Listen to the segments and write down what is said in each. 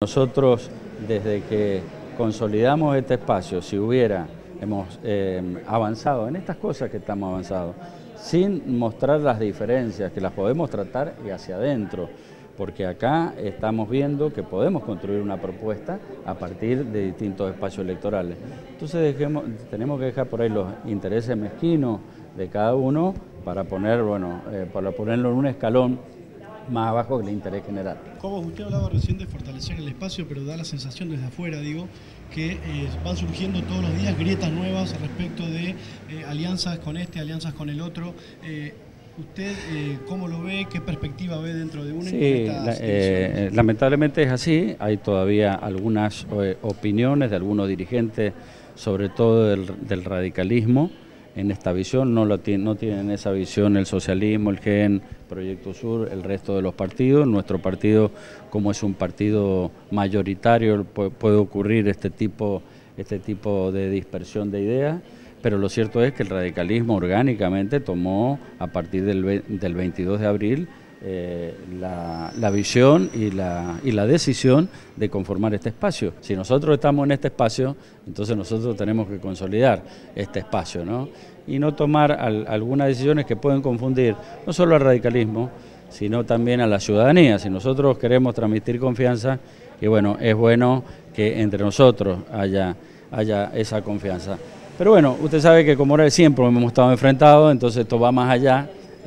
Nosotros, desde que consolidamos este espacio, hemos avanzado en estas cosas que estamos avanzando, sin mostrar las diferencias, que las podemos tratar y hacia adentro, porque acá estamos viendo que podemos construir una propuesta a partir de distintos espacios electorales. Entonces tenemos que dejar por ahí los intereses mezquinos de cada uno para ponerlo en un escalón más abajo que el interés general. Como usted hablaba recién de fortalecer el espacio, pero da la sensación desde afuera, que van surgiendo todos los días grietas nuevas respecto de alianzas con este, alianzas con el otro. ¿Usted cómo lo ve? ¿Qué perspectiva ve dentro de UNEN? Sí, lamentablemente es así. Hay todavía algunas opiniones de algunos dirigentes, sobre todo del radicalismo, en esta visión. No tienen esa visión el socialismo, el GEN, Proyecto Sur, el resto de los partidos. Nuestro partido, como es un partido mayoritario, puede ocurrir este tipo de dispersión de ideas, pero lo cierto es que el radicalismo orgánicamente tomó a partir del 22 de abril la visión y la decisión de conformar este espacio. Si nosotros estamos en este espacio, entonces nosotros tenemos que consolidar este espacio, ¿no? Y no tomar algunas decisiones que pueden confundir no solo al radicalismo, sino también a la ciudadanía. Si nosotros queremos transmitir confianza, y bueno, es bueno que entre nosotros haya esa confianza. Pero bueno, usted sabe que como siempre hemos estado enfrentados, entonces esto va más allá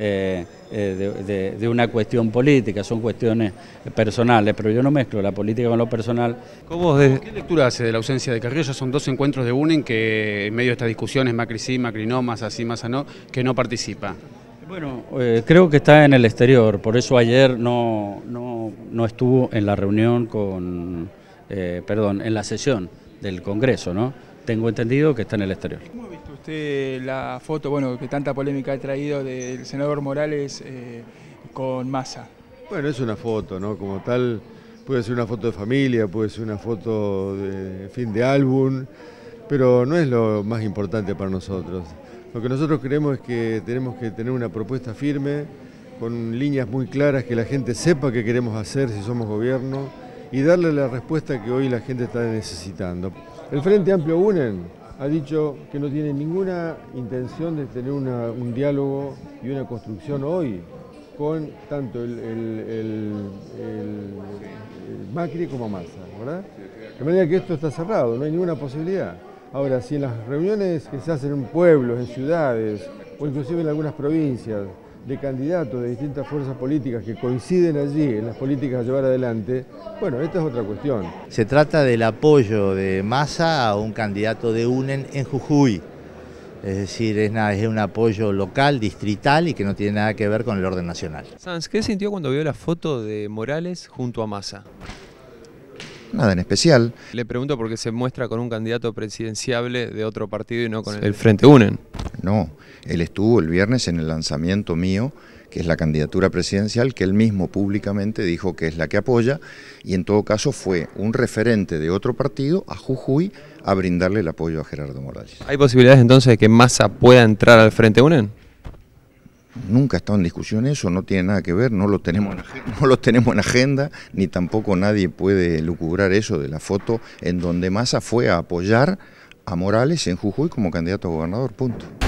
de una cuestión política, son cuestiones personales, pero yo no mezclo la política con lo personal. ¿Qué lectura hace de la ausencia de Carrió? Ya son 2 encuentros de UNEN que en medio de estas discusiones, Macri sí, Macri no, Massa sí, Massa no, que no participa. Bueno, creo que está en el exterior, por eso ayer no estuvo en la reunión en la sesión del Congreso, ¿no? Tengo entendido que está en el exterior. ¿Cómo ha visto usted la foto, que tanta polémica ha traído del senador Morales con Massa? Bueno, es una foto, ¿no? Como tal, puede ser una foto de familia, puede ser una foto de fin de álbum, pero no es lo más importante para nosotros. Lo que nosotros creemos es que tenemos que tener una propuesta firme, con líneas muy claras, que la gente sepa qué queremos hacer si somos gobierno y darle la respuesta que hoy la gente está necesitando. El Frente Amplio UNEN ha dicho que no tiene ninguna intención de tener un diálogo y una construcción hoy con tanto el Macri como Massa, ¿verdad? De manera que esto está cerrado, no hay ninguna posibilidad. Ahora, si en las reuniones que se hacen en pueblos, en ciudades, o inclusive en algunas provincias, de candidatos de distintas fuerzas políticas que coinciden allí en las políticas a llevar adelante, bueno, esta es otra cuestión. Se trata del apoyo de Massa a un candidato de UNEN en Jujuy. Es decir, es un apoyo local, distrital y que no tiene nada que ver con el orden nacional. Sanz, ¿qué sintió cuando vio la foto de Morales junto a Massa? Nada en especial. Le pregunto porque se muestra con un candidato presidenciable de otro partido y no con el Frente UNEN. No, él estuvo el viernes en el lanzamiento mío, que es la candidatura presidencial, que él mismo públicamente dijo que es la que apoya, y en todo caso fue un referente de otro partido a Jujuy a brindarle el apoyo a Gerardo Morales. ¿Hay posibilidades entonces de que Massa pueda entrar al Frente UNEN? Nunca ha estado en discusión eso, no tiene nada que ver, no lo tenemos en agenda, ni tampoco nadie puede lucubrar eso de la foto en donde Massa fue a apoyar a Morales en Jujuy como candidato a gobernador, punto.